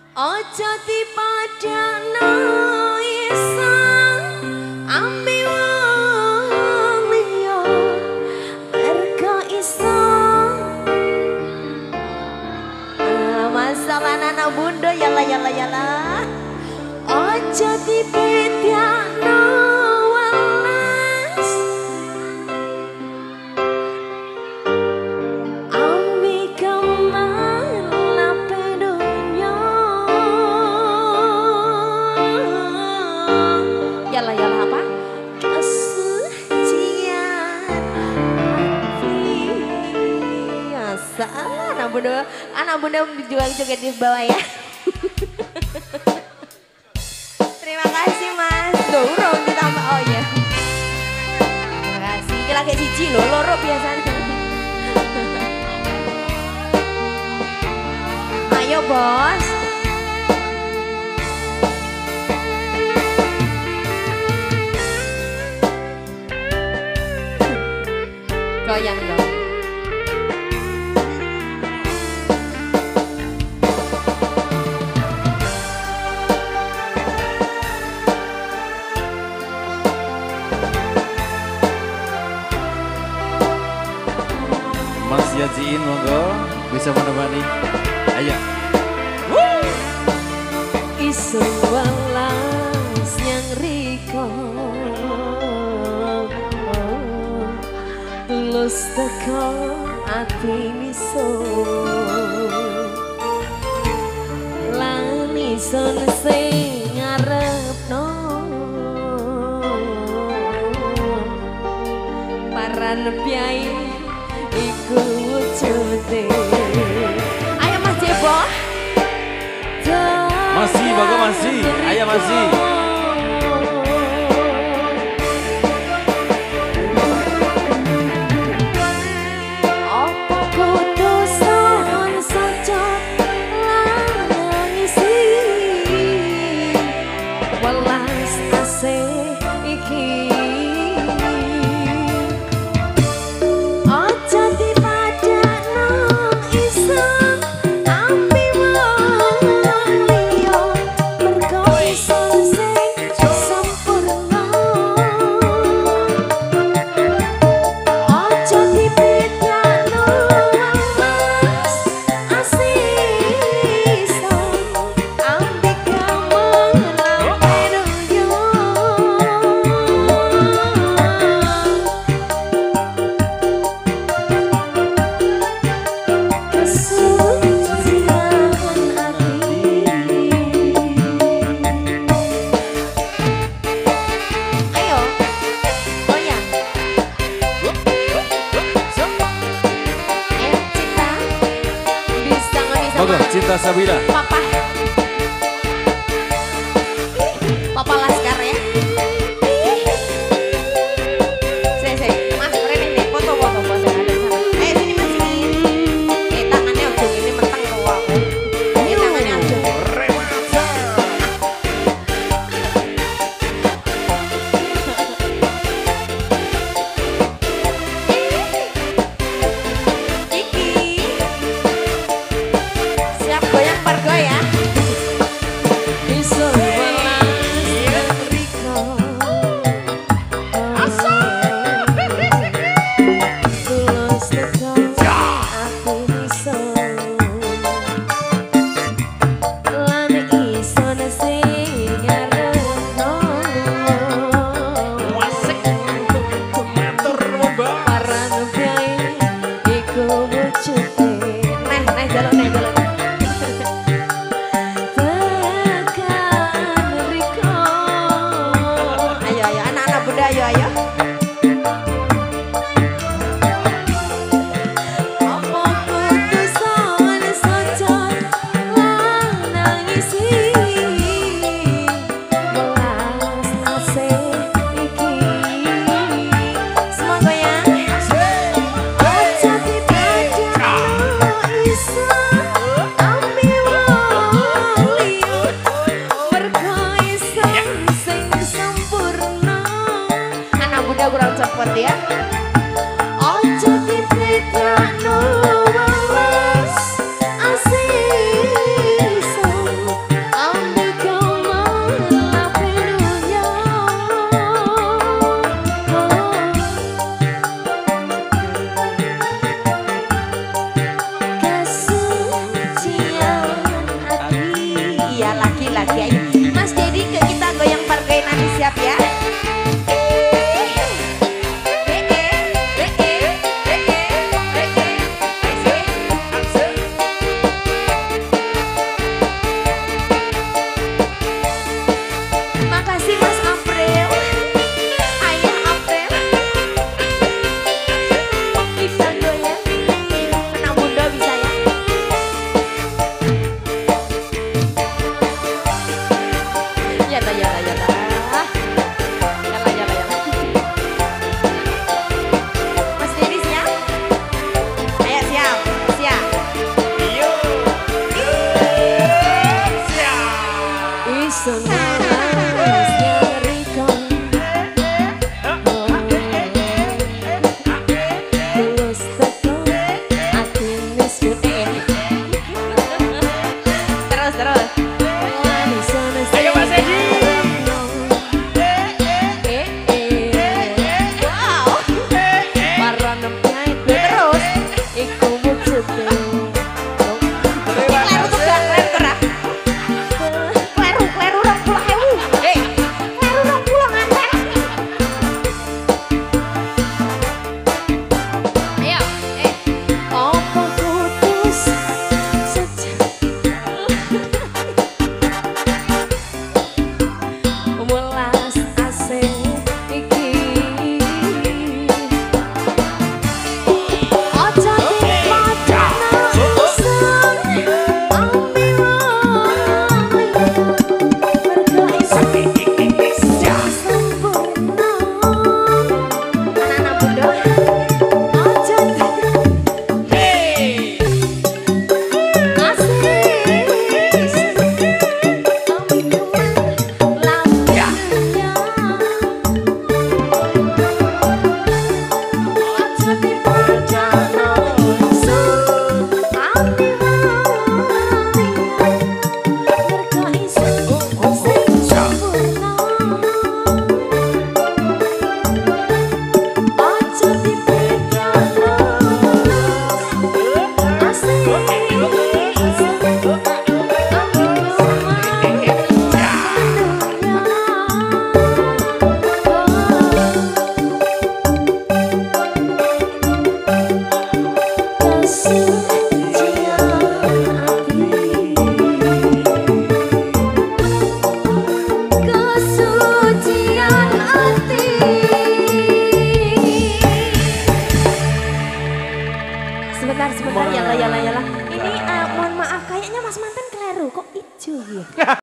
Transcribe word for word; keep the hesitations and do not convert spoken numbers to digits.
Ojo dipadakno iso ambi wong liya mergo iso masalah anak bunda yala yala yala. Ojo dipedakno welas ambi kemana pedunya yala yala apa kesucian hati. Salah anak bunda, anak bunda juga joget di bawah ya. Terima kasih mas. Loh, urung ditambah oh ya. Terima kasih. Ini lagi cici loh, loro biasanya. Ayo bos. Goyang dong. Mas Yajiin monggo bisa menemani. Ayo. Isu walas yang riko tulus teko ati miso lan ison sing ngarepno paran piai iku wujude. Ayo Mas Jebo. Masih baga masih. Ayo masih. Apa kudu son sojot langisi welas asih iki. Ojo dipadakno iso ambi wong liya mergo iso sing sempurna. Ojo dipedakno welas asih iso ambi kemana pedunya. Kesucian hati. Ayo, goyang. Eh, Cinta, bisa nggak bisa Monggo Mas? Cinta Sabira. Papa, Papa Laskar ya. Sini, sini, Mas, Rene nih, foto, foto, foto ada di sana. Eh, sini Mas sini. Eh, tangannya ujung ini menteng ke aku. Eh, tangannya ujung. Iki. Siap goyang pargo ya. Iso welas riko. Tulus teko ati iso. Lan iso sing ngarepno. Paran piai iku wujude. Neh, neh jaluk, neh jaluk. Sebentar, sebentar, yalah, yalah, yalah. Ini uh, mohon maaf, kayaknya Mas Manten keliru, kok hijau ya?